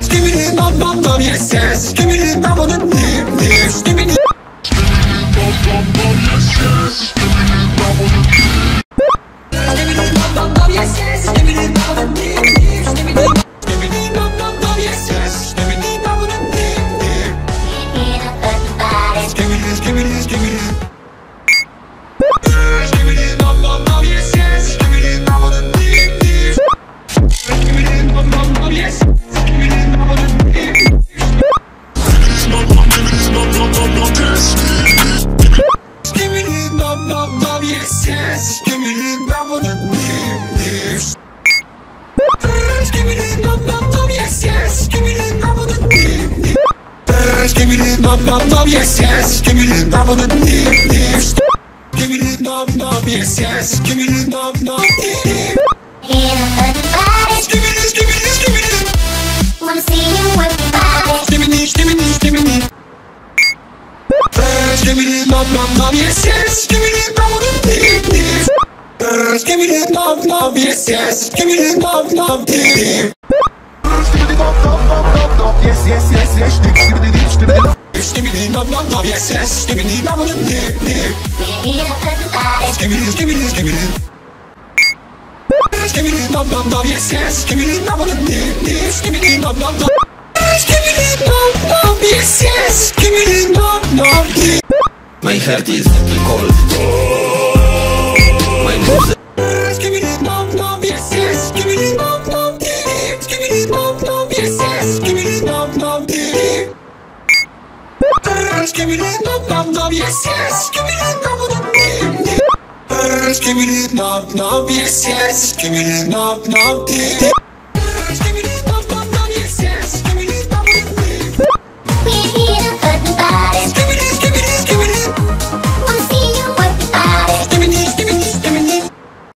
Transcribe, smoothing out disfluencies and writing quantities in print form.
Skibidi nom nom nom, yes yes. Skibidi nom nom nom, skibidi. Yes, yes, give me the number the news. Give me the number, yes, yes, give me the number. Give me this, give me this, give me this. Wanna see you work your body. Give me this, give me this, give me this. Give me the number, yes, yes, give me the number the news. Give me the number, yes, yes, give me the number. Yes, yes, yes, yes, skibidi. Skibidi nom nom nom, yes yes. Skibidi nom nom nom, skibidi skibidi skibidi. Skibidi nom nom nom, yes yes. Skibidi nom nom nom, skibidi nom nom nom. Skibidi nom nom, yes yes. Skibidi nom nom. My heart is cold. My moves. Skibidi nom nom, yes yes. Skibidi nom nom, skibidi nom nom, yes yes. Skibidi nom nom. Give me the nom nom, yes yes. Give me the nom nom. Give me the nom nom, yes yes. Give me the nom nom.